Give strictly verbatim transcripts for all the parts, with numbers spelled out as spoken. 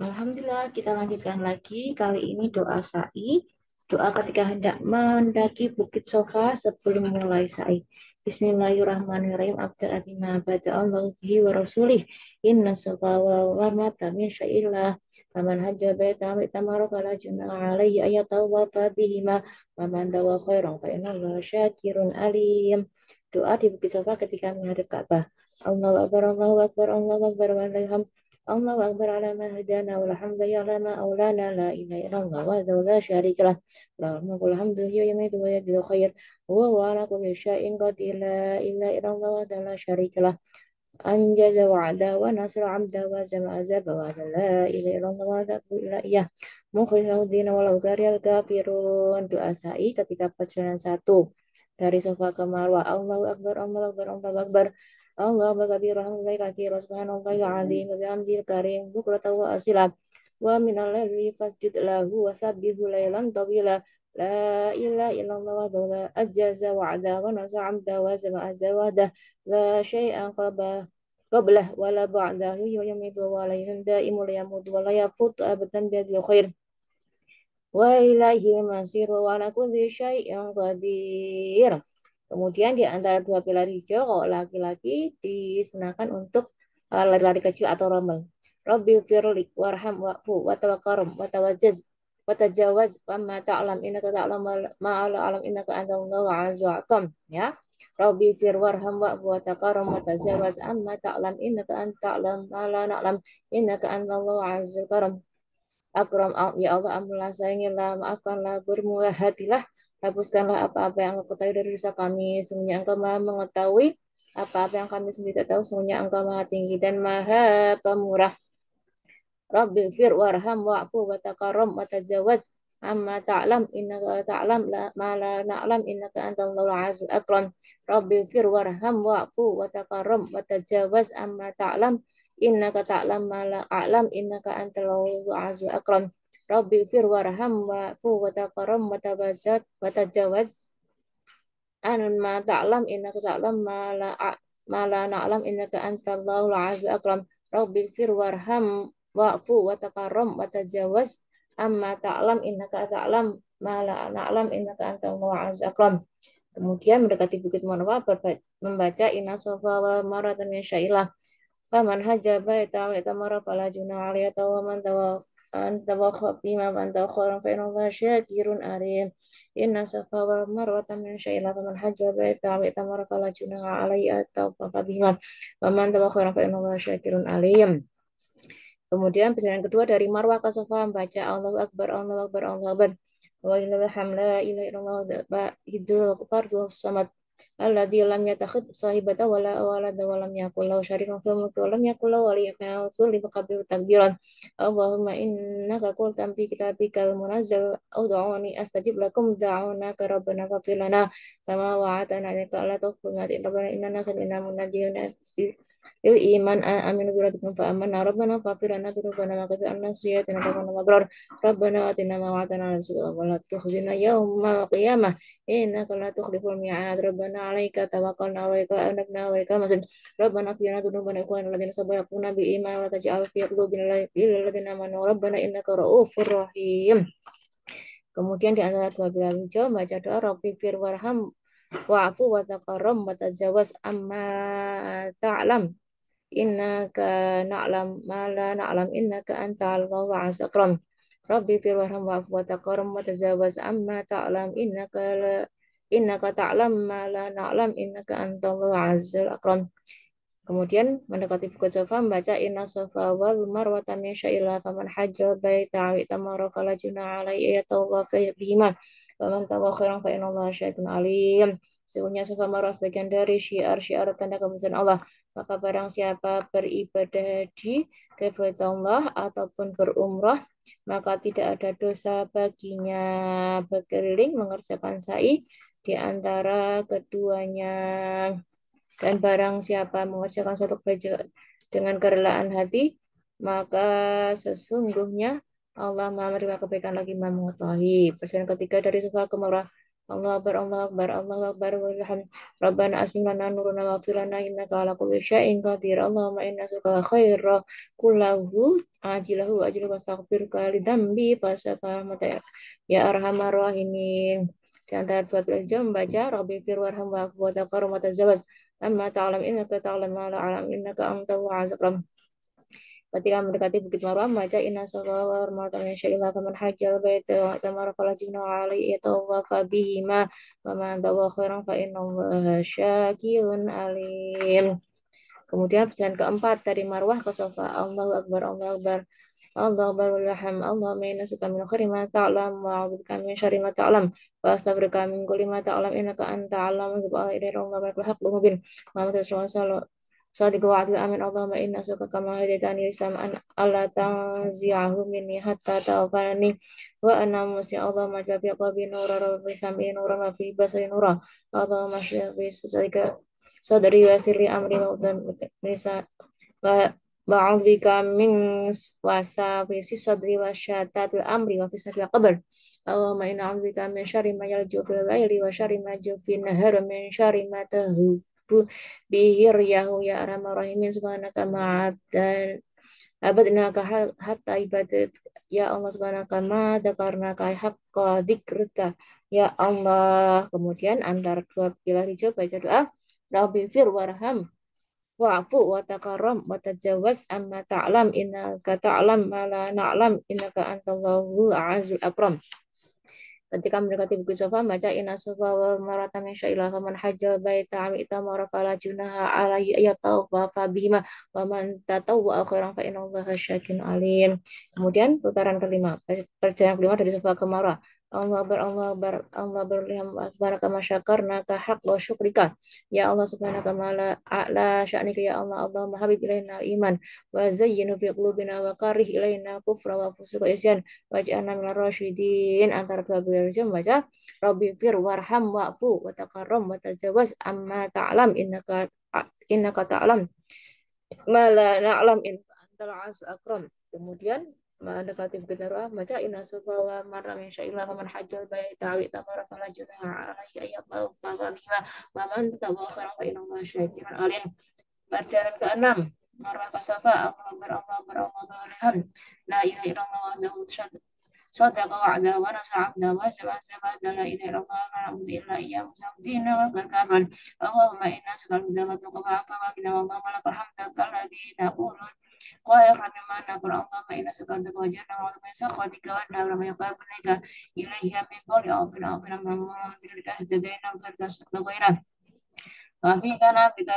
Alhamdulillah, kita lanjutkan lagi. Kali ini doa sa'i. Doa ketika hendak mendaki Bukit Sofa sebelum mulai sa'i. Bismillahirrahmanirrahim. Abdul adina bada Allah bihi wa rasulih. Inna sofa wal warmata min sya'illah. Faman hajja baita wa itamara fala junaha alaihi ayatawafa bihima. Faman dawa khairan fa inna Allah syakirun alim. Doa di Bukit Sofa ketika menghadap Ka'bah. Allahu Akbar, Allahu Akbar, Allahu Akbar, walhamdulillah. الله أكبر على ما هدانا والحمد لله على ما أولانا لا إله إلا الله وحده لا شريك له له الملك والحمد لله يميت ويجزي الخير وهو على كل شيء قدير لا إله إلا الله وحده لا شريك له أنجز وعده ونصر عبده وهزم أحزابه وحده لا إله إلا الله وحده لا إله مخرج له الدين walau karya kafirun. Doa sa'i ketika perjalanan satu dari Safa ke Marwah. Allahu Akbar, Allahu Akbar, Allahu Akbar. Allah berkati rahmatullahi kathir subhanallahi azim wa bihamdil karim bukrata wa asila wa minal laili fasjud lahu wa sabbihu laylan tawila la ilaha illallah wa la ajaza wa'ada wa nasa amda wa sama azza wa da la syai'an qabah qablah wa la ba'dahu yamidu wa la yahda imul yamud wa la yafut abadan biadil khair wa ilaihi masir wa ala kulli syai'in qadir. Kemudian di antara dua pilar hijau, kalau laki-laki disunahkan untuk uh, lari-lari kecil atau rombel. Rabbi firlik warham wa'fu wa tawakkarum wa tawajjaz wa tajawaz wa ma ta'lam innaka ta'lam ma ala alam innaka antallahu azza wa atam. Ya. Rabbi fir warham wa'fu wa taqarrum wa tajawaz amma ta'lam innaka anta'lam ma la na'lam innaka antallahu azza wa karam. Akram, ya Allah, ampunilah, sayangilah, maafkanlah, bermurah hatilah, hapuskanlah apa-apa yang engkau ketahui dari dosa kami. Sungguhnya engkau maha mengetahui apa-apa yang kami sendiri tak tahu. Sungguhnya engkau maha tinggi dan maha pemurah. Rabbi fir warham wa'fu wa taqarrum wa tajawaz amma ta'lam innaka ta'lam la ma la na'lam innaka antal azizul akram. Rabbi fir warham wa'fu wa taqarrum wa tajawaz amma ta'lam innaka ta'lam ma la a'lam innaka antal azizul akram. Rabbi fir warham wa'fu wa taqarrum wa tajawaz wa tajawaz an ma ta'lam innaka ta'lam ma la ma la na'lam innaka antal azizul akram. Rabbi fir warham wa'fu wa taqarrum wa tajawaz amma ta'lam innaka ta'lam ma la na'lam innaka antal azizul akram. Kemudian mendekati Bukit Marwah membaca inna safa wa marwa min syailah. Faman hajja baita wa itamara fala junaha alaihi wa man tawakhaf bima man tawakhara fa inna Allah syakirun alim. Inna safa wa marwa min syailah faman hajja baita wa itamara fala junaha alaihi wa tawakhaf bima wa man tawakhara fa inna Allah syakirun alim. Kemudian perjalanan kedua dari Marwah ke Safa membaca Allahu Akbar, Allahu Akbar, Allahu Akbar. Wa ilaha hamla ilaha illallah hidul fardhu samad alladzi lam yattakhid sahibata wala walada wa lam yakul lahu syarikun fil mulki wa lam yakul lahu waliyyun min dhulli faqabbir takbiran. Allahumma innaka qulta fi kitabikal munazzal ud'uni astajib lakum da'una ka rabbana faghfir lana kama wa'adtana innaka la tukhlifu al-mi'ad rabbana innana sami'na munadiyan il iman amin bi rabbikum fa amanna rabbana faghfir lana dzunubana wa qina adzaban sayyi'atina wa qina adzaban rabbana atina ma wa'adtana wa la tukhzina yawmal qiyamah innaka la tukhliful mi'ad rabbana 'alaika tawakkalna wa ilaika anabna wa ilaikal masir rabbana ighfir lana dzunubana wa ikhwana alladziina sabaquna bil iman wa la taj'al fi qulubina ghillan amanu rabbana innaka ra'ufur rahim. Kemudian di antara dua pilar hijau baca doa Rabbi fir warham wa'fu wa taqarrum wa tajawaz amma ta'lam innaka na'lam ma la na'lam innaka antal azizul akram. Rabbi fir warham wa'fu wa taqarrum wa tajawaz amma ta'lam innaka la innaka ta'lam ma la na'lam innaka antal azizul akram. Kemudian mendekati Bukit Safa membaca inna safa wal marwata min sya'illah faman hajja baita wa itamara fala junaha alaihi yatawafa bihima faman tawakhara fa inna Allah syai'un alim. Sesungguhnya Safa Marwah sebagian dari syiar-syiar tanda kebesaran Allah. Maka barang siapa beribadah di kepada Allah ataupun berumrah, maka tidak ada dosa baginya. Berkeliling mengerjakan sa'i di antara keduanya. Dan barang siapa mengerjakan suatu kebaikan dengan kerelaan hati, maka sesungguhnya Allah Maha menerima kebaikan lagi Maha mengetahui. Persen ketiga dari Safa ke Marwah Allah Akbar, Allah Akbar, Allah Akbar, walhamd. Rabbana asmik lana nurana waghfir lana innaka ala kulli syai'in qadir. Allahumma inna nas'aluka khaira kullahu ajilahu wa ajlahu wastaghfiruka lidzambi fasafahmata ya arhamar rahimin. Di antara dua belas jam membaca Rabbi fir warham wa'fu wa taqarrum wa tazawwaz amma ta'lam innaka ta'lam ma la a'lam innaka antal azizul. Ketika mendekati Bukit Marwah, membaca Inna Safa wal Marwa min syai'illah faman hajjal baita wa tamara fala junaha alaihi yatawafa bihima wa man tawwa khairan fa innallaha syakirun alim. Kemudian perjalanan keempat dari Marwah ke Safa. Allahu Akbar, Allahu Akbar. Allahu Akbar walham. Allahumma inna suka min khairi ma ta'lam wa a'udzubika min syarri ma ta'lam wa astaghfiruka min kulli ma ta'lam innaka anta 'allamul ghuyub wa ilaika al haqqul mubin. Muhammad Rasulullah Sadiq wa adil amin Allahumma inna suka kama hadaitani islam an alla tanzi'ahu minni hatta tawfani wa anna musi Allahumma jabi qalbi nura rabbi sami nura wa fi basari nura Allahumma shfi sadrika sadri wa sirri amri wa udan nisa wa ba'ud bika min wasa fi sadri wa syatatil amri wa fi sadri qabr Allahumma inna a'udzubika min syarri ma yalju fil laili wa syarri ma yalju fil nahar min syarri ma tahu bihir yahu ya arhamar rahimin subhanaka ma'abdan abadna ka hatta ibadat ya Allah subhanaka ma dzakarnaka haqqa dzikrika ya Allah. Kemudian antara dua pilar hijau baca doa Rabbi fir warham wa'fu wa takarram wa tajawaz amma ta'lam innaka ta'lam ma la na'lam innaka antallahu azul akram. Ketika mendekati Bukit Sofa, baca Inna Sofa wal Marata min syai'illah faman hajjal baita amita marafala junaha alaihi ayatawa fa bihima wa man tatawwa khairan fa innallaha syakirun alim. Kemudian putaran kelima, perjalanan kelima dari Sofa ke Marwah. Allah ber Allah ber Allah berliam baraka masyakarna ka haq wa syukrika ya Allah subhanaka wa la a'la sya'nika ya Allah Allahumma habib ilaina iman wa zayyinu fi qulubina wa karih ilaina kufra wa fusuqa isyan waj'alna minal rasyidin. Antara dua belas jam baca Rabbi fir warham wa'fu wa takarram wa tajawaz amma ta'lam innaka innaka ta'lam ma la na'lam innaka antal azizul akram. Kemudian mendekati Bukit Marwah baca Inna Safa wa Marwa min syai'illah faman hajjal baita wa tamara fala junaha alaihi ayyahu fa biha wa man tatawwa khairan fa innallaha syakirun alim. Pelajaran keenam Marwah ke Safa Allahu Akbar Allahu Akbar Allahu Akbar la ilaha illallah wahdahu sadaqa wa'dahu wa nasara 'abdahu wa sab'a sab'a la ilaha illallah wa la na'budu illa iyyahu sabdina wa gargaban Allahumma inna nas'aluka al-huda wa al-'afwa wa qina Allahumma lakal hamdu kalladzi taqulu wa yakhrami ma naqul Allahumma inna nas'aluka al-wajhana wa min sakhatika wa an-nar ma yaqabuka ilayhi min qawli aw min amrin mamnun bil kahdadaina wa tasabbaina wa fi kana bika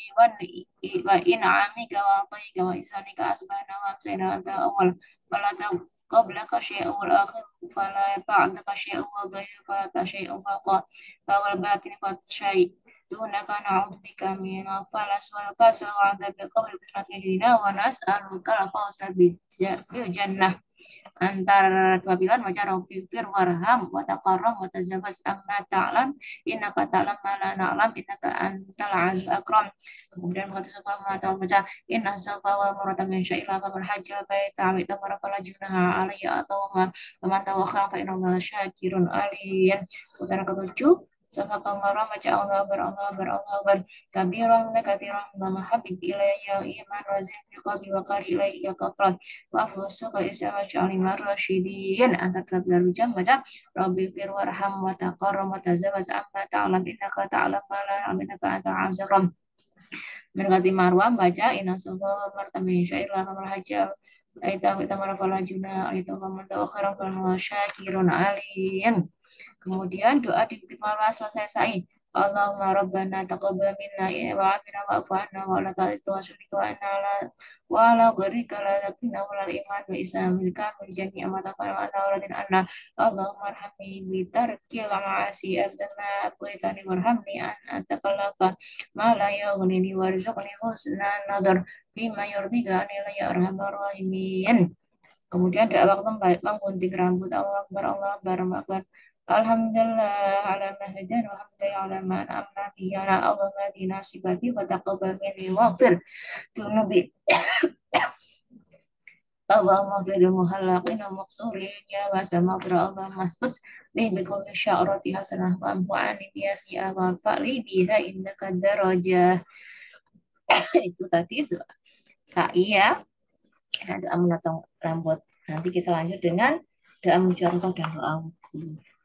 wa in amika wa atika wa isanika asbana wa amsayna anta awal wala qablaka syai'un wal akhir fala ba'daka syai'un wa dhahir fala syai'un faqa wal batin fa syai' dunaka na'udzu bika min al-falas wal kasal wa adzabil qabr bi rahmatika wa nas'aluka al-fawza bil jannah. Antara dua pilar baca Rabbi fir warham wa taqarram wa tazawwaz amma ta'lam innaka ta'lam ma la na'lam innaka antal azizul akram. Kemudian kata Safa mengatakan baca inna safa wal marwa min syai'illah faman hajjal baita wa tamara fala junaha alayhi atau ma man tawakkala fa innallaha syakirun alim. Putaran ketujuh Safa kal marwa baca Allah ber Allah ber Allah ber kabiran katsiran wa mahabbib ilayya iman wa zikri qalbi wa qari ilayya kafran wa fusuqa isma sya'li marsyidin. Antara dua belas jam baca Rabbi fir warham wa taqarram wa tazawwaz amma ta'lam innaka ta'lam ma la na'lam innaka antal azizul. Mendekati Marwah baca inna safa marta min syai'illah faman hajjal baita wa tamara fala junaha alayhi wa man tawakkala fa innallaha syakirun alim. Kemudian doa di Bukit Marwah selesai sa'i. Allahumma rabbana taqabbal minna wa afina wa afu anna wa la ta'ti wa syurika wa inna la wa la gharika la yakina wa la iman wa islamil kamil jami'a ma taqala wa la radin anna Allahumma arhamni bi tarkil ma'asi abdana buitani warhamni an atakallafa ma la yughnini warzuqni husna nadar bima yurdika anila ya arhamar rahimin. Kemudian doa waktu menggunting rambut Allah Akbar Allah Akbar Allah Akbar Alhamdulillah ala ma hadana wa alhamdulillah ala ma an'amna bihi ala Allahumma hadina sifati wa taqabbal minni waghfir dunubi Allahumma fil muhallaqin wa maqsurin ya wasama fir Allah masbus li bi kulli sya'rati hasanah wa amhu ani biya wa fa'li biha innaka darajah. Itu tadi su- sa'i ya. Nah, doa menotong rambut. Nanti kita lanjut dengan doa mencontoh dan doa wudhu.